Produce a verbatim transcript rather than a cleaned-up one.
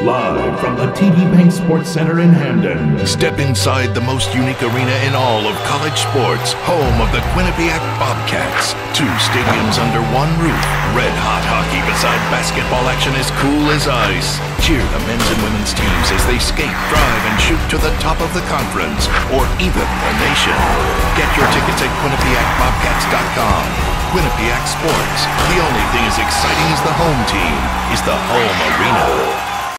live from the T D Bank Sports Center in Hamden. Step inside the most unique arena in all of college sports, home of the Quinnipiac Bobcats. Two stadiums under one roof. Red-hot hockey beside basketball action as cool as ice. Cheer the men's and women's teams as they skate, drive, and shoot to the top of the conference, or even the nation. Get your tickets at quinnipiac bobcats dot com. Quinnipiac Sports. The only thing as exciting as the home team is the home arena.